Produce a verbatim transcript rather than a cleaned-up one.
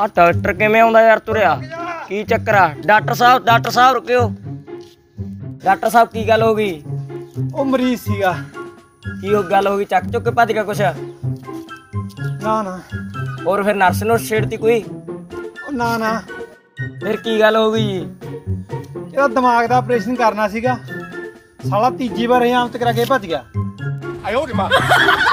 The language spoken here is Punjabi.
ਆ ਡਾਕਟਰ ਕਿਵੇਂ ਆਉਂਦਾ ਯਾਰ ਤੁਰਿਆ? ਕੀ ਚੱਕਰ ਆ? ਡਾਕਟਰ ਸਾਹਿਬ ਡਾਕਟਰ ਸਾਹਿਬ ਰੁਕਿਓ। ਡਾਕਟਰ ਸਾਹਿਬ ਕੀ ਗੱਲ ਹੋ ਗਈ? ਉਹ ਮਰੀਜ਼ ਸੀਗਾ। ਕੀ ਉਹ ਗੱਲ ਹੋ ਗਈ? ਚੱਕ ਚੁੱਕ ਕੇ ਭੱਜ ਗਿਆ ਕੁਛ? ਨਾ ਨਾ। ਹੋਰ ਫਿਰ ਨਰਸ ਨੂੰ ਛੇੜਤੀ ਕੋਈ? ਉਹ ਨਾ ਨਾ। ਫਿਰ ਕੀ ਗੱਲ ਹੋ ਗਈ ਜੀ? ਇਹਦਾ ਦਿਮਾਗ ਦਾ ਆਪਰੇਸ਼ਨ ਕਰਨਾ ਸੀਗਾ, ਸਾਲਾ ਤੀਜੀ ਵਾਰ ਇਹ ਆਮਤ ਕਰਾ ਕੇ ਭੱਜ ਗਿਆ।